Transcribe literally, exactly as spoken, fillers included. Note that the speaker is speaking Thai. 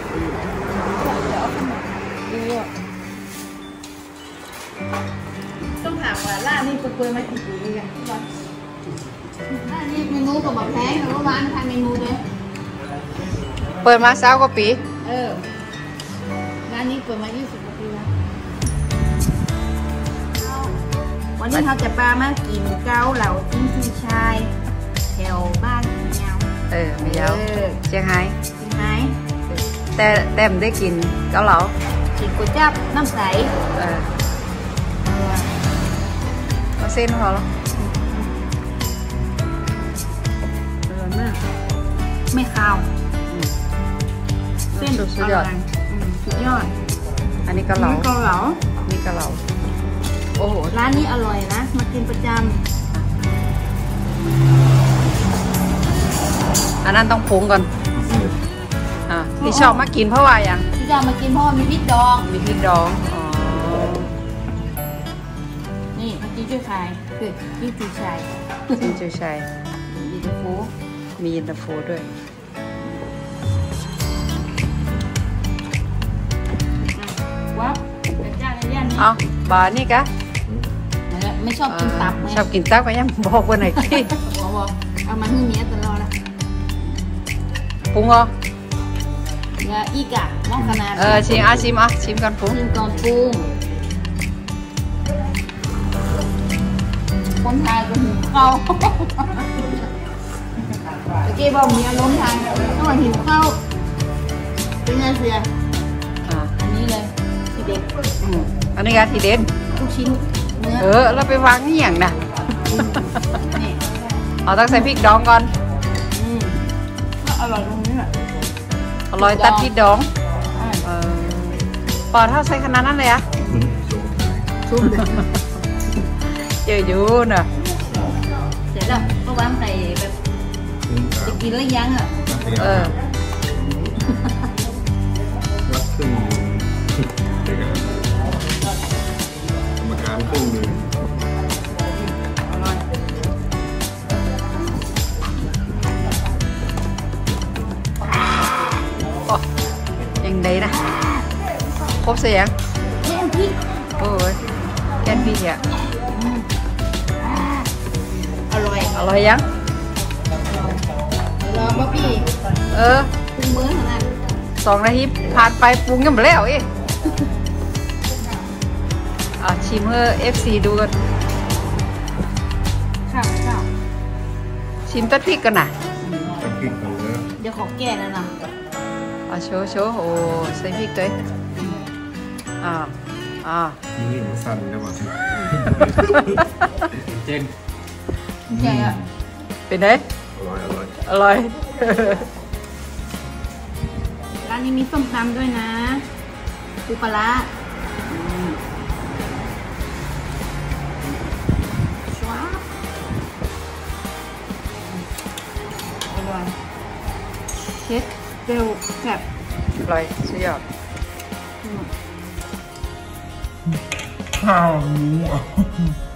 ต้องถามว่าร้านนี้เปิดมากี่ปีกันร้านนี้เมนูกับแบบแพงแต่ว่าร้านทำเมนูเลยเปิดมาเช้ากว่าปีเออร้านนี้เปิดมายี่สิบกว่าปีแล้ววันนี้เขาจะปลามากินเกาเหลาจิ้มซีชายแถวบ้านเงาเออไม่ยาวเชียงไฮ้เชียงไฮ้แต่แต่ไม่ได้กินเกาเหลากินก๋วยจั๊บน้ำใสเออมาเส้นพอแล้วอร่อยมากไม่คาวเส้นสุดยอดสุดยอดอันนี้เกาเหลาเกาเหลานี่เกาเหลาโอ้โหร้านนี้อร่อยนะมากินประจำอันนั้นต้องปรุงก่อนอ่าที่ชอบมากินเพราะว่าอย่างที่ชอบมากินเพราะว่ามีพริกดองมีพริกดองอ๋อนี่เมื่อกี้ช่วยขายคือพี่จูชัยพี่จูชัยมีเย็นตาโฟมีเย็นตาโฟด้วยว้าวเป็นเจ้าในย่านนี้เอาบาร์นี่กะไม่ชอบกินตับไหมชอบกินตับก็ยังบอกว่าไหนที่บอกบอกเอามาให้เมียตลอดละปรุงเหรอเนี่ยอีกอะมองขนาดเออชิมอ่ะชิมอ่ะชิมกันปรุงชิมก่อนปรุงคนไทยก็หิวข้าวตะกี้บอกมีอารมณ์ไทยต้องมาหิวข้าวเป็นไงเสียอ่าอันนี้เลยทีเด็ดอืมอันนี้ก็ทีเด็ดลูกชิ้นเนื้อเออเราไปวางนี่อย่างน่ะเอาต้องใส่พริกดองก่อนอืมอร่อยตรงนี้แหละอร่อยตัดพริกดองเออปอดเท่าใส่ขนาดนั้นเลยอะชุบเจออยู่น่ะเสร็จแล้วก็วางใส่แบบจะกินแล้วยังอ่ะเออวัดครึ่งกรรมการครึ่งหนึ่งอร่อยยังไงนะครบเสียงแกนพริกโอ้ยแกนพริกอ่ะอร่อยอร่อยยังรอป่ะพี่เออปรุงมื้อขนาดสองนาทีผ่านไปปรุงยังไม่แล้วอีกอ่ะชิมเพื่อ เอฟ ซี ดูกันค่ะค่ะชิมตัดพริกกันนะตัดพริกกันเลยเดี๋ยวขอแก้แล้วนะอ่ะโชว์โชว์โอ้ใส่พริกด้วยอ่าอ่านี่มันสั่นใช่ไหมเจนแก่อ่ะเป็นไงอร่อยอร่อยอร่อยร้านนี้มีส้มตำด้วยนะปูปลาช้าอร่อยเช็ดเร็วแซ่บอร่อยสุดยอดข้าวหมู